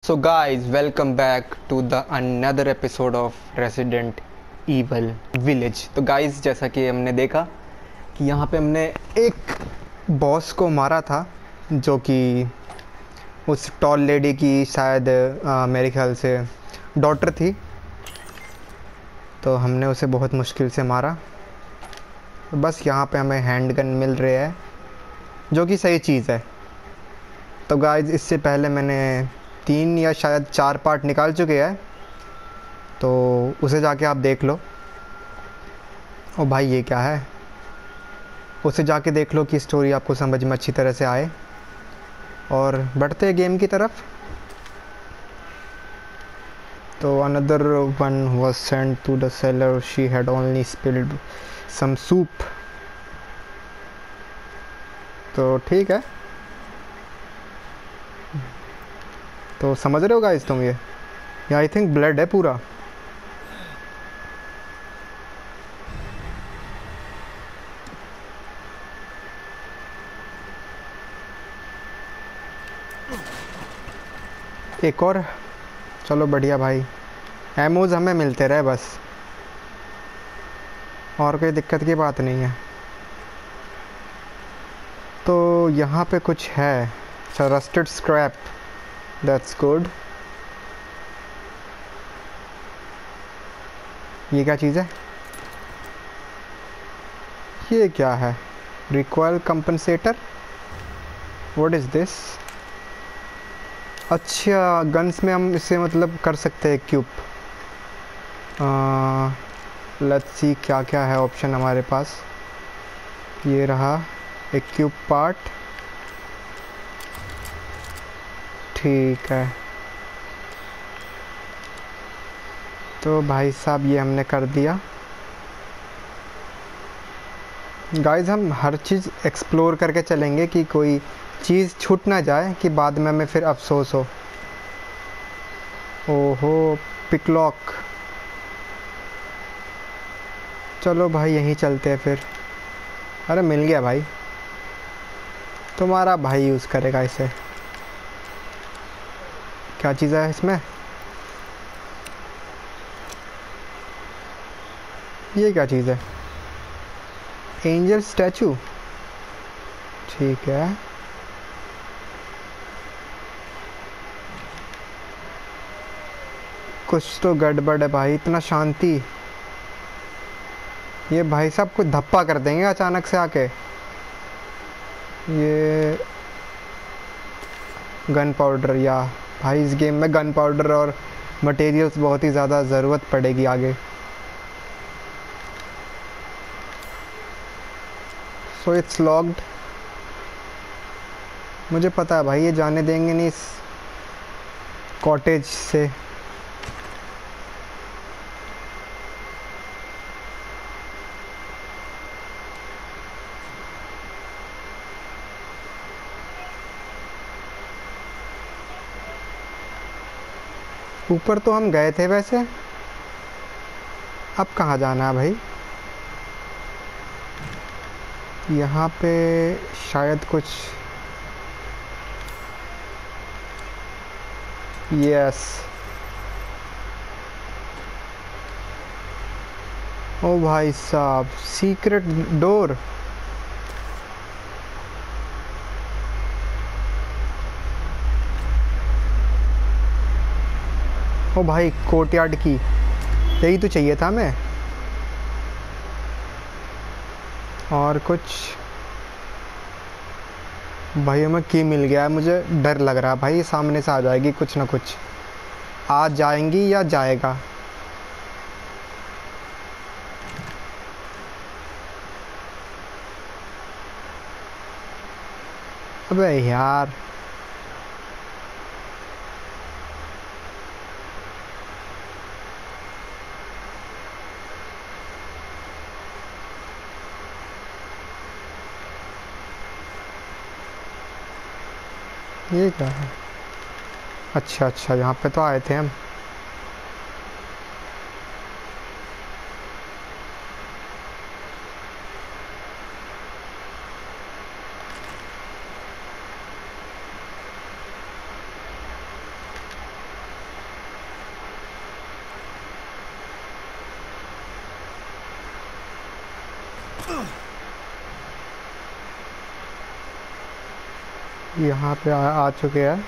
So guys, welcome back to the another episode of Resident Evil Village। तो guys, जैसा कि हमने देखा कि यहाँ पे हमने एक बॉस को मारा था जो कि उस टॉल लेडी की शायद मेरे ख्याल से डॉटर थी। तो हमने उसे बहुत मुश्किल से मारा। बस यहाँ पे हमें हैंडगन मिल रहे है जो कि सही चीज़ है। तो गाइस, इससे पहले मैंने 3 या शायद 4 पार्ट निकाल चुके हैं, तो उसे जाके आप देख लो। ओ भाई, ये क्या है? उसे जाके देख लो कि स्टोरी आपको समझ में अच्छी तरह से आए। और बढ़ते हैं गेम की तरफ। तो another one was sent to the seller, she had only spilled some soup. तो ठीक है, तो समझ रहे हो गाइस तुम? ये आई थिंक ब्लड है पूरा। एक और, चलो बढ़िया भाई। एमोज हमें मिलते रहे बस, और कोई दिक्कत की बात नहीं है। तो यहाँ पे कुछ है, अच्छा, रस्टेड स्क्रैप, दैट्स गुड। ये क्या चीज़ है? ये क्या है? Recoil compensator, what is this? अच्छा, गन्स में हम इसे मतलब कर सकते हैं क्यूब। लेट्स सी क्या क्या है ऑप्शन हमारे पास। ये रहा एक क्यूब पार्ट, ठीक है। तो भाई साहब, ये हमने कर दिया। गाइस, हम हर चीज़ एक्सप्लोर करके चलेंगे कि कोई चीज़ छूट ना जाए कि बाद में हमें फिर अफसोस हो। ओहो, पिकलॉक। चलो भाई, यहीं चलते हैं फिर। अरे मिल गया भाई, तुम्हारा भाई यूज़ करेगा इसे। क्या चीज़ है इसमें? ये क्या चीज़ है? एंजल स्टैचू, ठीक है। कुछ तो गड़बड़ है भाई, इतना शांति। ये भाई साहब कुछ धप्पा कर देंगे अचानक से आके। ये गन पाउडर, या भाई इस गेम में गन पाउडर और मटेरियल्स बहुत ही ज़्यादा ज़रूरत पड़ेगी आगे। So it's locked. मुझे पता है भाई, ये जाने देंगे नहीं इस कॉटेज से। ऊपर तो हम गए थे वैसे, अब कहाँ जाना है भाई? यहाँ पे शायद कुछ, यस। ओ भाई साहब, सीक्रेट डोर। ओ भाई, कोर्टयार्ड की, यही तो चाहिए था हमें। और कुछ भाई, हमें की मिल गया है। मुझे डर लग रहा है भाई, ये सामने से आ जाएगी कुछ ना कुछ। आ जाएंगी या जाएगा? अबे यार, ये क्या है? अच्छा अच्छा, यहाँ पे तो आए थे हम। यहाँ पे आ चुके हैं।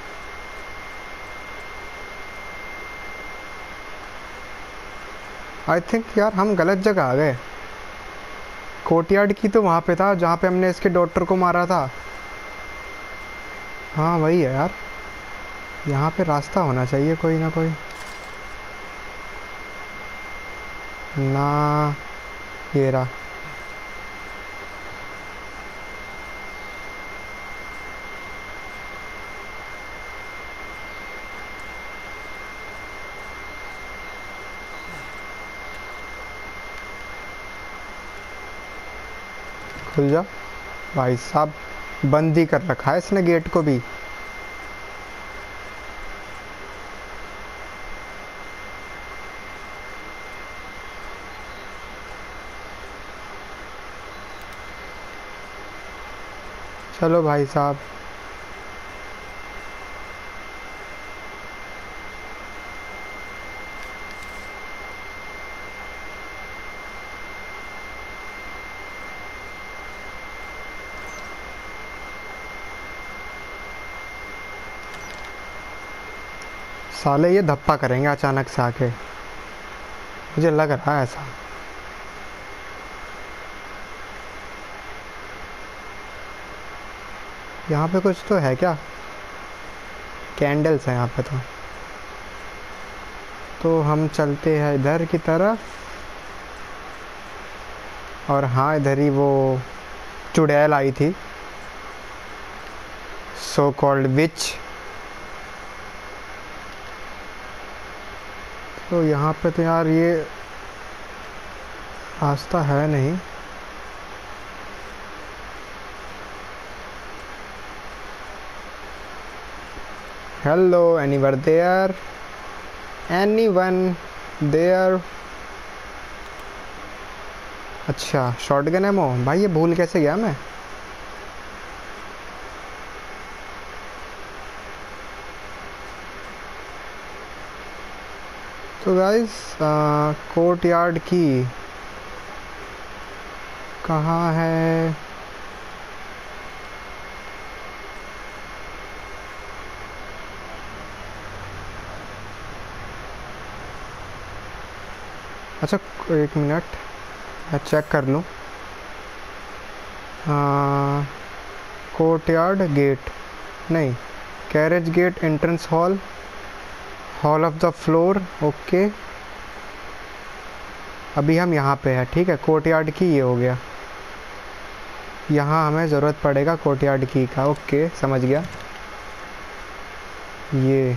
आई थिंक यार हम गलत जगह आ गए। कोर्टयार्ड की तो वहाँ पे था जहाँ पे हमने इसके डॉक्टर को मारा था। हाँ वही है यार। यहाँ पे रास्ता होना चाहिए कोई ना कोई। ना, ये रहा। खुल जा भाई साहब। बंद ही कर रखा है इसने गेट को भी। चलो भाई साहब। साले ये धप्पा करेंगे अचानक से आके, मुझे लग रहा है ऐसा। यहाँ पे कुछ तो है क्या? कैंडल्स हैं यहाँ पे तो हम चलते हैं इधर की तरफ। और हाँ, इधर ही वो चुड़ैल आई थी, सो कॉल्ड विच। तो यहाँ पे तो यार ये रास्ता है नहीं। Hello, anyone there? Anyone there? अच्छा, शॉटगन एमो। भाई ये भूल कैसे गया मैं? तो गाइस, कोर्टयार्ड की कहाँ है? अच्छा, एक मिनट मैं चेक कर लूँ। कोर्टयार्ड गेट नहीं, carriage gate, entrance hall, hall of the floor. Okay, अभी हम यहाँ पे हैं। ठीक है, कोर्टयार्ड की ये हो गया। यहाँ हमें ज़रूरत पड़ेगा कोर्टयार्ड की का। ओके, समझ गया। ये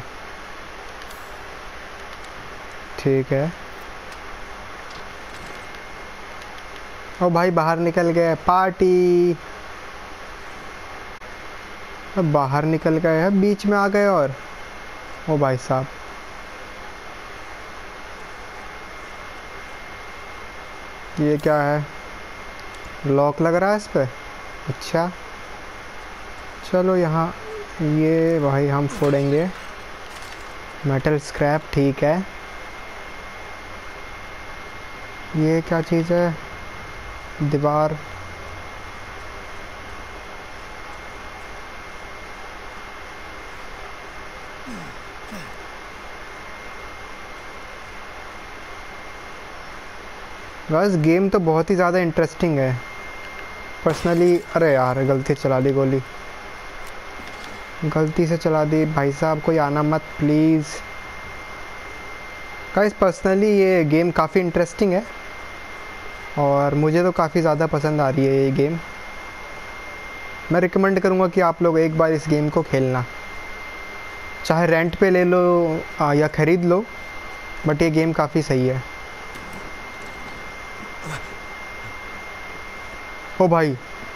ठीक है। ओ भाई, बाहर निकल गए। पार्टी। अब बाहर निकल गए हैं, बीच में आ गए। और ओ भाई साहब, ये क्या है? लॉक लग रहा है इस पे। अच्छा, चलो यहाँ ये भाई हम फोड़ेंगे। मेटल स्क्रैप, ठीक है। ये क्या चीज़ है? दीवार। बस गेम तो बहुत ही ज़्यादा इंटरेस्टिंग है पर्सनली। अरे यार, गलती से चला दी गोली, गलती से चला दी। भाई साहब कोई आना मत प्लीज़। गाइस, पर्सनली ये गेम काफ़ी इंटरेस्टिंग है और मुझे तो काफ़ी ज़्यादा पसंद आ रही है ये गेम। मैं रिकमेंड करूँगा कि आप लोग एक बार इस गेम को खेलना, चाहे रेंट पे ले लो या ख़रीद लो, बट ये गेम काफ़ी सही है। ओ भाई,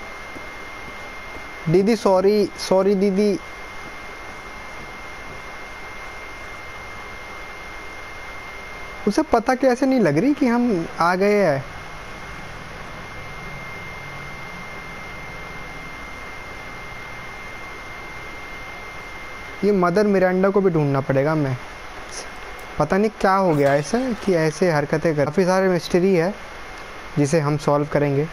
दीदी सॉरी सॉरी दीदी। उसे पता कैसे नहीं लग रही कि हम आ गए हैं? ये मदर मिरांडा को भी ढूंढना पड़ेगा। मैं पता नहीं क्या हो गया ऐसा कि ऐसे हरकतें कर। काफ़ी सारे मिस्ट्री है जिसे हम सॉल्व करेंगे।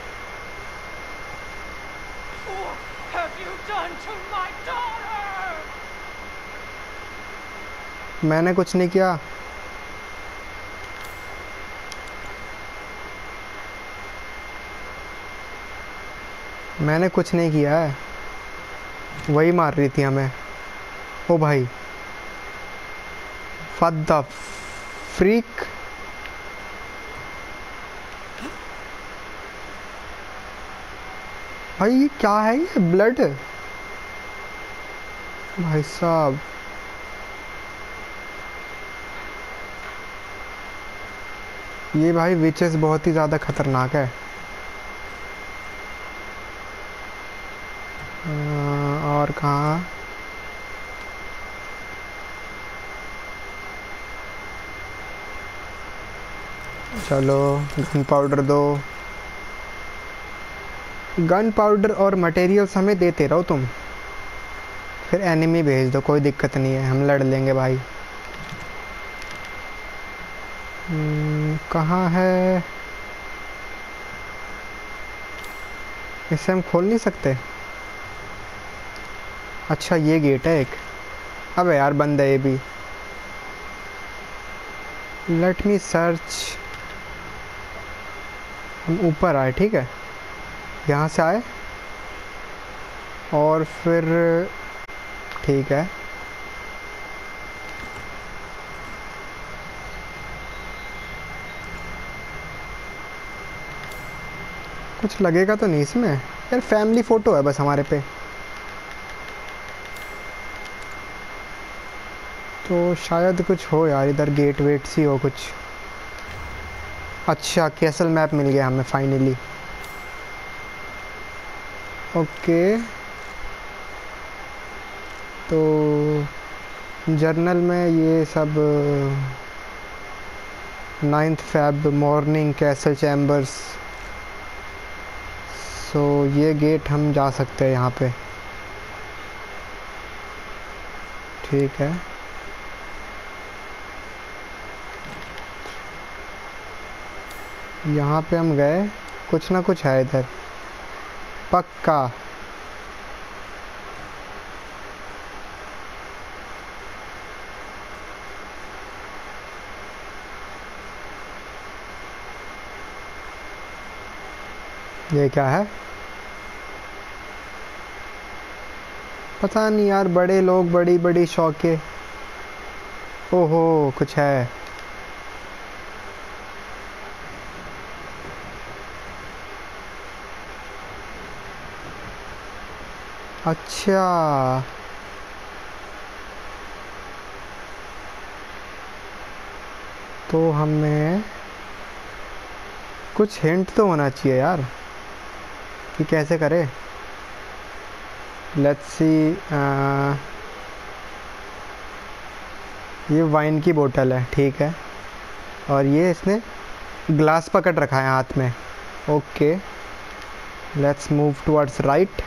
मैंने कुछ नहीं किया। मैंने कुछ नहीं किया है, वही मार रही थी हमें। ओ भाई, व्हाट द फ्रीक। भाई ये क्या है, ये ब्लड भाई साहब। ये भाई विचेस बहुत ही ज़्यादा खतरनाक है। और कहाँ? चलो गन पाउडर दो। गन पाउडर और मटेरियल्स हमें देते रहो तुम, फिर एनिमी भेज दो, कोई दिक्कत नहीं है, हम लड़ लेंगे भाई। कहाँ है? इसे हम खोल नहीं सकते? अच्छा ये गेट है एक। अबे यार बंद है ये भी। Let me search. हम ऊपर आए, ठीक है, यहाँ से आए और फिर ठीक है। कुछ लगेगा तो नहीं इसमें यार, फैमिली फ़ोटो है बस हमारे पे। तो शायद कुछ हो यार इधर, गेट वेट सी हो कुछ। अच्छा कैसल मैप मिल गया हमें फाइनली। ओके, तो जर्नल में ये सब 9th Feb morning castle chambers. So ये गेट हम जा सकते हैं यहाँ पे, ठीक है। यहाँ पे हम गए, कुछ ना कुछ है इधर पक्का। ये क्या है पता नहीं यार, बड़े लोग बड़ी बड़ी शौके। ओहो कुछ है। अच्छा तो हमें कुछ हिंट तो होना चाहिए यार कि कैसे करें। Let's see. ये वाइन की बोतल है, ठीक है, और ये इसने ग्लास पकड़ रखा है हाथ में। Okay let's move towards right,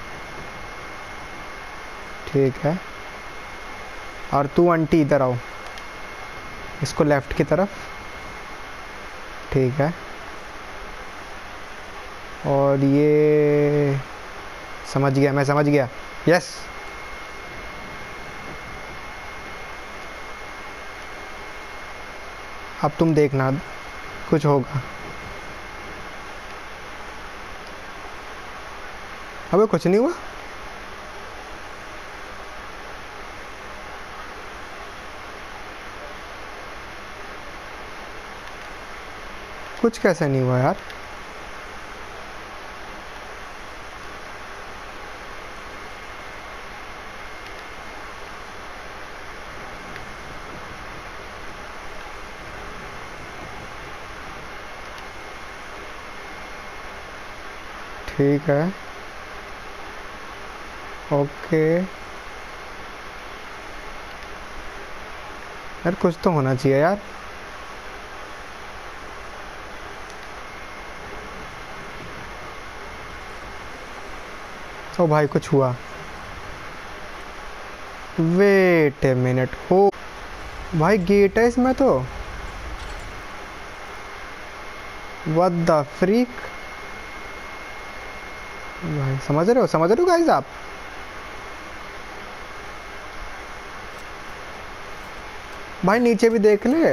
ठीक है। और तू आंटी इधर आओ, इसको लेफ़्ट की तरफ, ठीक है। और ये समझ गया, मैं समझ गया, यस। अब तुम देखना कुछ होगा। अबे कुछ नहीं हुआ। कुछ कैसे नहीं हुआ यार? ठीक है, ओके यार, कुछ तो होना चाहिए यार। ओ भाई कुछ हुआ। वेट ए मिनट, हो भाई गेट है इसमें तो। What the freak. भाई समझ रहे हो गाइस आप। भाई नीचे भी देख ले।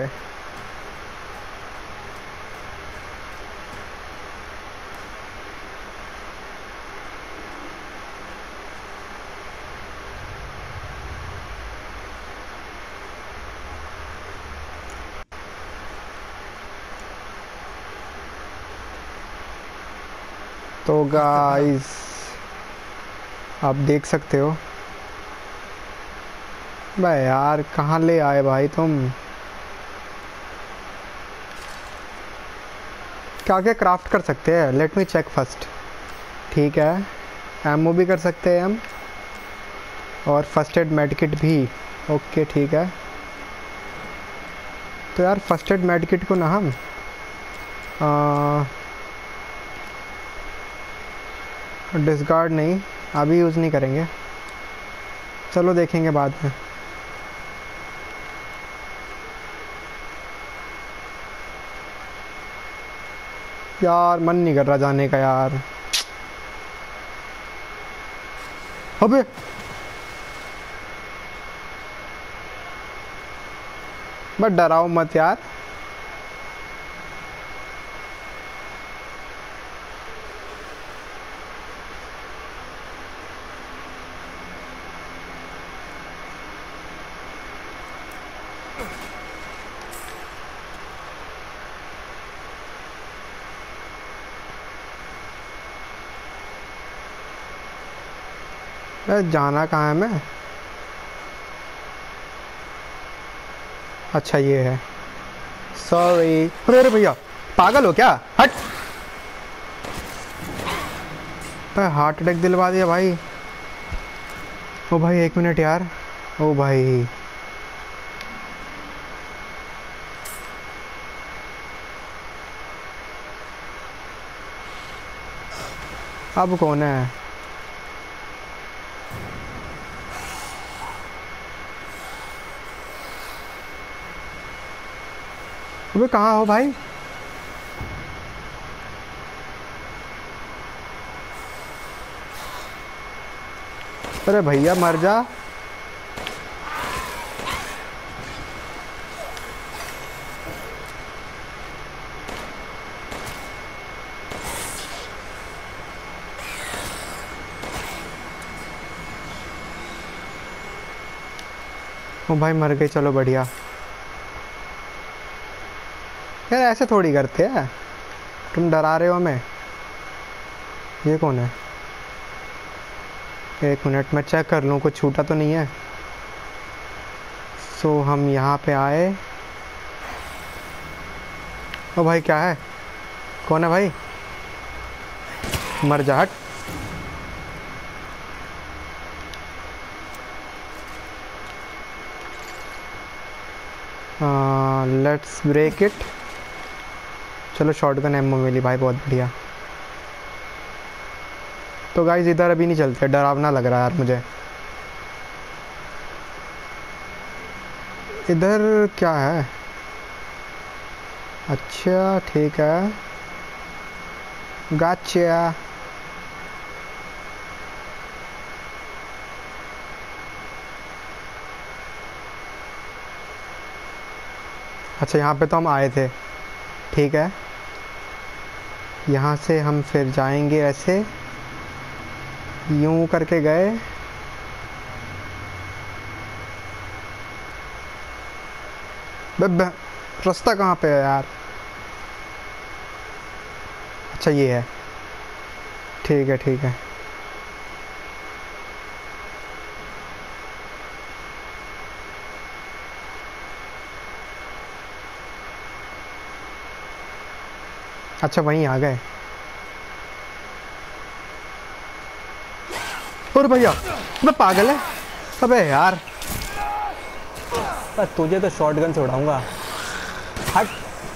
तो गाइस आप देख सकते हो। भाई यार कहाँ ले आए भाई तुम। क्या क्या क्राफ्ट कर सकते हैं, लेट मी चेक फर्स्ट। ठीक है, एमओ भी कर सकते हैं हम, और फर्स्ट एड मेड किट भी। ओके ठीक है। तो यार फर्स्ट एड मेड किट को ना हम डिस्कार्ड नहीं, अभी यूज़ नहीं करेंगे, चलो देखेंगे बाद में। यार मन नहीं कर रहा जाने का यार। अबे बट डराओ मत यार। जाना कहाँ है मैं। अच्छा ये है, सॉरी। अरे अरे भैया पागल हो क्या, हट। हार्ट अटैक दिलवा दिया भाई। ओ भाई एक मिनट यार। ओ भाई अब कौन है। अबे कहाँ हो भाई। अरे भैया मर जा। ओ भाई मर गई, चलो बढ़िया। यार ऐसे थोड़ी करते हैं, तुम डरा रहे हो हमें। ये कौन है, एक मिनट मैं चेक कर लूँ कुछ छूटा तो नहीं है। सो हम यहाँ पे आए। ओ भाई क्या है, कौन है भाई, मर जा हट। Let's break it. चलो शॉटगन एमओ मिली भाई, बहुत बढ़िया। तो गाइस इधर अभी नहीं चलते, डरावना लग रहा है यार मुझे। इधर क्या है, अच्छा ठीक है, गाचा। अच्छा यहाँ पे तो हम आए थे, ठीक है। यहाँ से हम फिर जाएंगे ऐसे, यूं करके गए। रास्ता कहाँ पे है यार। अच्छा ये है, ठीक है ठीक है। अच्छा वहीं आ गए। और भैया मैं पागल है। अबे यार पर तुझे तो शॉटगन से उड़ाऊंगा, हट।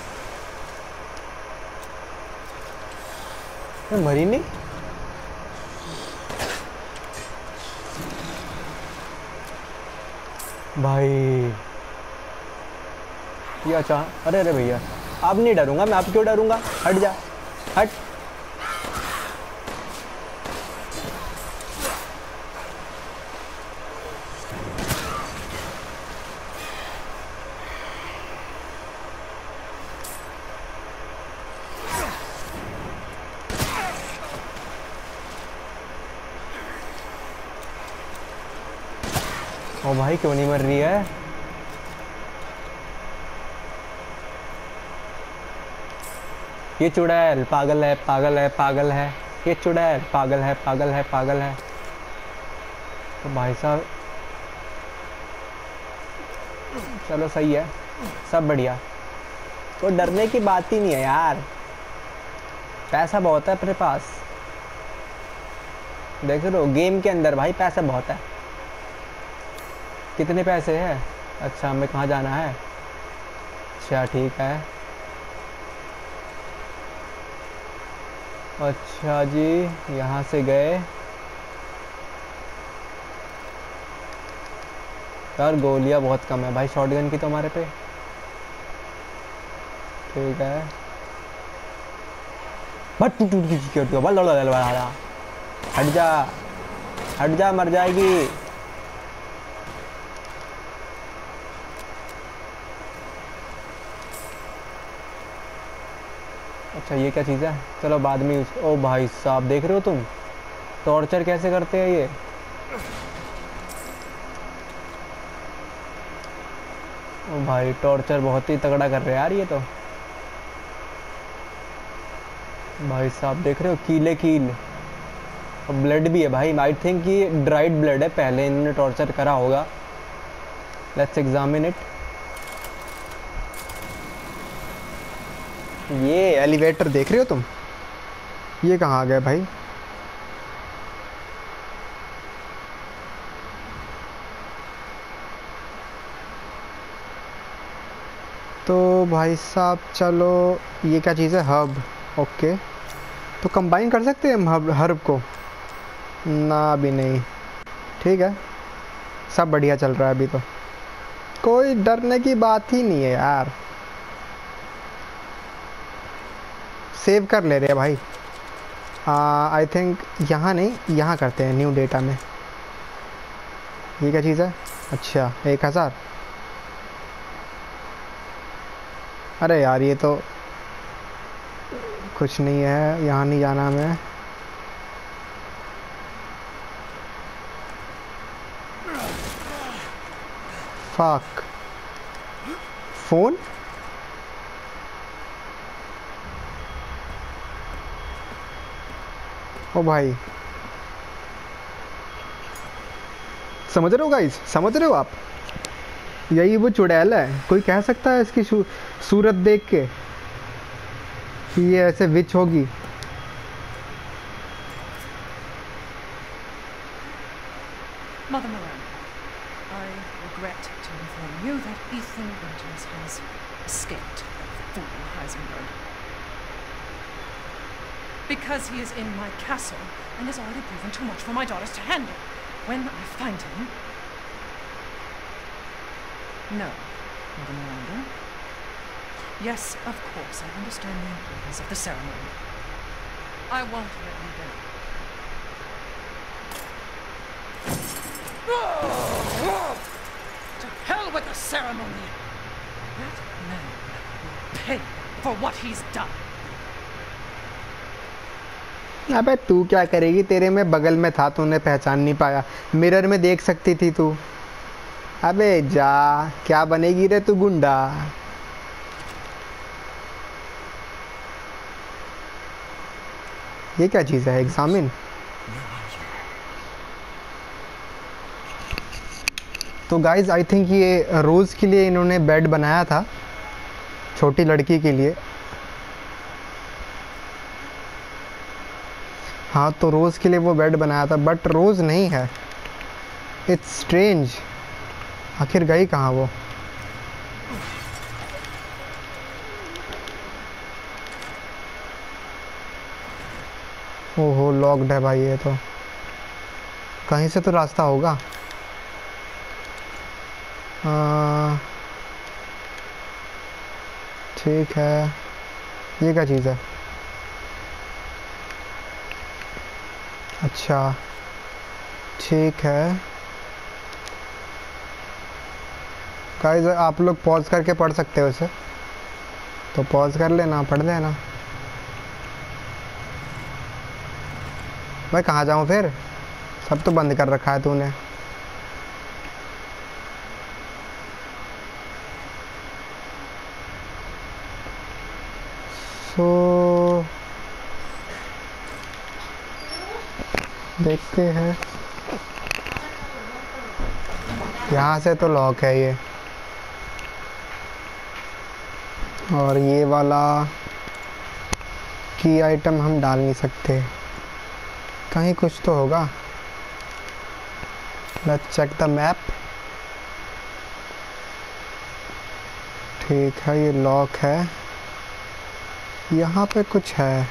मैं मरी नहीं भाई। ये अच्छा, अरे अरे भैया अब नहीं डरूंगा मैं, अब क्यों डरूंगा, हट जा, हट। ओ भाई क्यों नहीं मर रही है? ये चुड़ैल पागल है, पागल है, पागल है, ये चुड़ैल पागल है, पागल है, पागल है। तो भाई साहब चलो सही है, सब बढ़िया। तो डरने की बात ही नहीं है यार, पैसा बहुत है अपने पास। देख रहे हो गेम के अंदर भाई पैसा बहुत है। कितने पैसे हैं? अच्छा हमें कहाँ जाना है? अच्छा ठीक है, अच्छा जी यहाँ से गए। यार गोलियाँ बहुत कम है भाई शॉटगन की तो हमारे पे। ठीक है बट टूट टूट की सिक्योरिटी हट जा, हट जा, मर जाएगी। अच्छा ये क्या चीज़ है? चलो बाद में यूज। ओ भाई साहब देख रहे हो तुम टॉर्चर कैसे करते हैं ये। ओ भाई टॉर्चर बहुत ही तगड़ा कर रहे हैं यार ये तो। भाई साहब देख रहे हो कीले कील, और ब्लड भी है भाई। आई थिंक ये ड्राइड ब्लड है, पहले इन्होंने टॉर्चर करा होगा। Let's examine it. ये एलिवेटर देख रहे हो तुम, ये कहाँ आ गया भाई? तो भाई साहब चलो, ये क्या चीज़ है? हब। ओके तो कंबाइन कर सकते हैं हम हब हर्ब को? ना भी नहीं। ठीक है सब बढ़िया चल रहा है अभी तो, कोई डरने की बात ही नहीं है यार। सेव कर ले रहे हैं भाई। आई थिंक यहाँ नहीं, यहाँ करते हैं न्यू डेटा में। ये क्या चीज़ है? अच्छा 1000। अरे यार ये तो कुछ नहीं है, यहाँ नहीं जाना हमें। Fuck phone. ओ भाई समझ रहे हो गाइस, समझ रहे हो आप? यही वो चुड़ैल है। कोई कह सकता है इसकी सूरत देख के कि ये ऐसे विच होगी? Mother Miranda, I regret to inform you that Ethan Winters has escaped that fool Heisenberg. Because he is in my castle and has already proven too much for my daughters to handle. When I find him... No, Mother Miranda. Yes, of course, I understand the importance of the ceremony. I won't let you down. To hell with the ceremony! That man will pay for what he's done. अबे तू क्या करेगी, तेरे में बगल में था, तूने पहचान नहीं पाया? मिरर में देख सकती थी तू। अबे जा, क्या बनेगी रे तू गुंडा। ये क्या चीज़ है? एग्जामिन। तो गाइज आई थिंक ये रोज़ के लिए इन्होंने बेड बनाया था, छोटी लड़की के लिए। हाँ तो रोज़ के लिए वो बेड बनाया था, बट रोज़ नहीं है। It's strange. आखिर गई कहाँ वो? ओहो लॉक्ड है भाई ये तो। कहीं से तो रास्ता होगा। ठीक है, ये क्या चीज़ है? अच्छा ठीक है गाइस, आप लोग पॉज करके पढ़ सकते हो इसे, तो पॉज कर लेना, पढ़ लेना। मैं कहाँ जाऊँ फिर? सब तो बंद कर रखा है तूने। सो देखते हैं, यहाँ से तो लॉक है ये, और ये वाला की आइटम हम डाल नहीं सकते, कहीं कुछ तो होगा। Let's check the map. ठीक है, ये लॉक है, यहाँ पे कुछ है।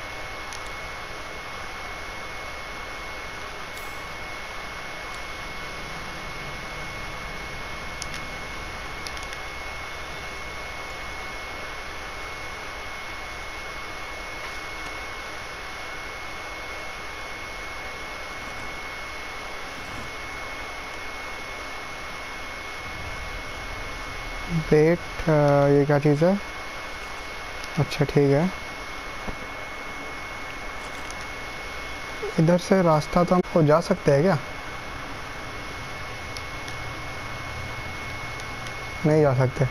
वेट, ये क्या चीज़ है? अच्छा ठीक है, इधर से रास्ता तो हमको जा सकते हैं क्या? नहीं जा सकते।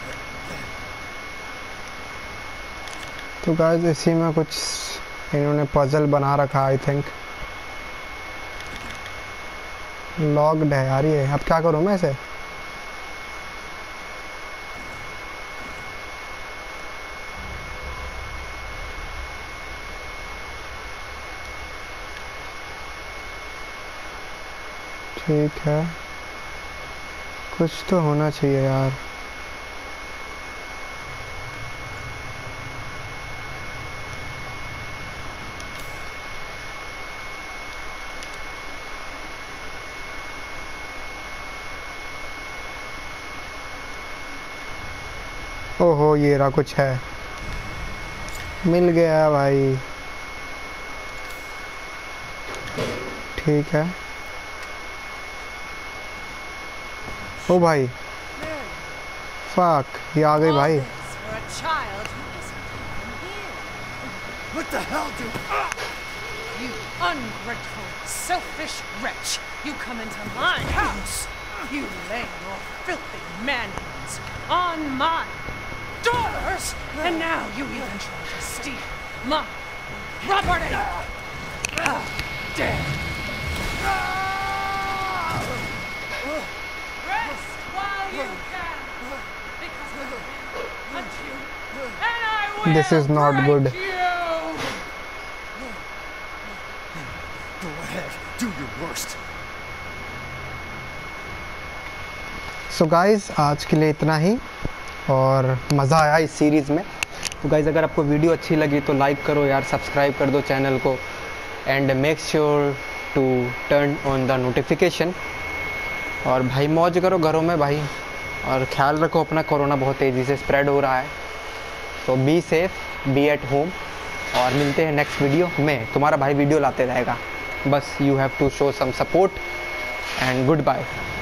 तो गाइस इसी में कुछ इन्होंने पजल बना रखा, आई थिंक। लॉक्ड है यार ये, अब क्या करूँ मैं इसे? ठीक है, कुछ तो होना चाहिए यार। ओहो, ये रहा, कुछ है, मिल गया भाई। ठीक है, ओ भाई, फक, ये आ गई भाई। What the hell, dude? You ungrateful, selfish wretch! You come into my house! You lay your filthy man-hands on my daughters! And now you even try to steal my property! Damn! Rest while you can! Because I will hunt you! And I will This is not good. break you! Go ahead, do your worst. So guys, आज के लिए इतना ही, और मज़ा आया इस series में। तो गाइस, अगर आपको वीडियो अच्छी लगी तो लाइक करो यार, सब्सक्राइब कर दो चैनल को, and make sure to turn on the notification. और भाई मौज करो घरों में भाई, और ख्याल रखो अपना, कोरोना बहुत तेज़ी से स्प्रेड हो रहा है, तो be safe, be at home. और मिलते हैं नेक्स्ट वीडियो में, तुम्हारा भाई वीडियो लाते रहेगा, बस you have to show some support, and good bye.